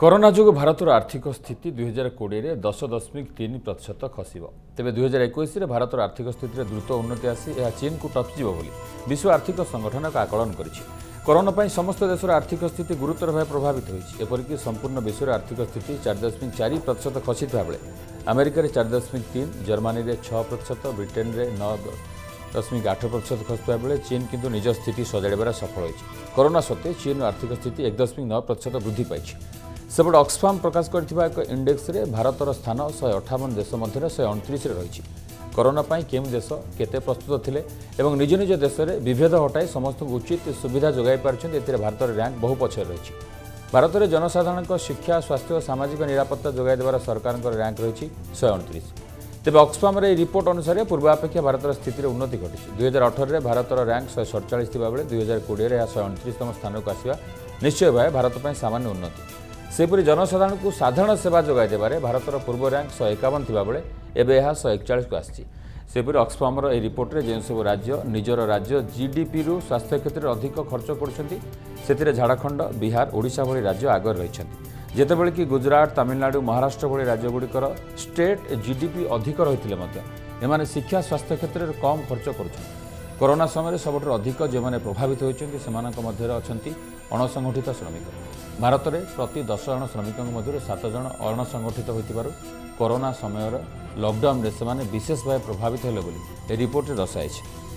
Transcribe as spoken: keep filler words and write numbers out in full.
Corona जो भारत आर्थिक स्थिति दुई हजार कोड़े दस दशमिक तीन प्रतिशत खसब तेज दुई हजार एक भारत आर्थिक स्थित में द्रुत उन्नति आसी यह चीन को टपजी विश्व आर्थिक संगठन का आकलन करिछि। कोरोना पर समस्त देशर आर्थिक स्थिति गुरुतर भाव प्रभावित होती एपरिक संपूर्ण विश्व आर्थिक स्थिति चार दशमिक चार प्रतिशत खसीता बेले अमेरिकार चार दशमिक तीन जर्मानी में छः प्रतिशत ब्रिटेन में नौ दशमिक आठ प्रतिशत खसुवा बेले चीन किंतु निज स्थिति सजाड़े सफल होती। कोरोना सत्वे चीन आर्थिक स्थिति एक दशमिक नौ प्रतिशत वृद्धि पाई। सेपटे ऑक्सफाम प्रकाश करथिबा एक इंडेक्स रे भारतर स्थान शहे अठावन देश मध्य शहे अणतीस रही। कोरोना पाई केम देश केते प्रस्तुत थिले एवं निज निज देश में विभेद हटाई समस्त उचित सुविधा जोगाई पारछन एथिरे भारतर रैंक बहु पछर रही। भारत में जनसाधारण शिक्षा स्वास्थ्य और सामाजिक निरापत्ता जोगाई देवार सरकार रैंक रही शहे अणतीस। तेज ऑक्सफाम रिपोर्ट अनुसार पूर्वापेक्षा भारतर स्थिति उन्नति घटी। दुई हजार अठर में भारतर रैंक शहे सड़चाश बेले दुई हजार कोड़े शहे अणतीसतम स्थान को आसवा निश्चय भाव भारत में सामान्य उन्नति। सेपरी जनसाधारण को साधारण सेवा जोगाई देबारे भारतर पूर्व रैंक शहे एकावन थिबाबेले एबे यह शहे एकचाश को आसी। सेपरी ऑक्सफाम एर रिपोर्ट में जो सब राज्य निजर राज्य जीडीपी रु स्वास्थ्य क्षेत्र में अधिक खर्च कर झाड़खंड बिहार ओडिशा भली राज्य आगर रही। जेतेबेले कि गुजरात तमिलनाडु महाराष्ट्र भली राज्यगुड़िकर स्टेट जीडीपी अधिक रही एमाने शिक्षा स्वास्थ्य क्षेत्र में कम खर्च कर। कोरोना समय सबुठ अधिक जो मैंने प्रभावित होती अच्छा अणसंगठित श्रमिक। भारत में प्रति दस जन श्रमिकों मध्य सात जन अणसंगठित होइतिबारु कोरोना समय लॉकडाउन से विशेष भाव प्रभावित हेले बोली रिपोर्ट दर्शाई।